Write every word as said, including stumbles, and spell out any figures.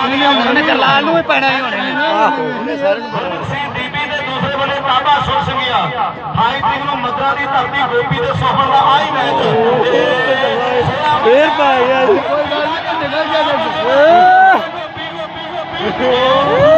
ਕਰਲਾਲ ਨੂੰ ਵੀ ਪੈਣਾ ਹੀ ਹੋਣੇ दूसरे बने ताबा सुर सिंह अठाई तरीक को मदरा की धरती गोपी के सोहन का आई मैच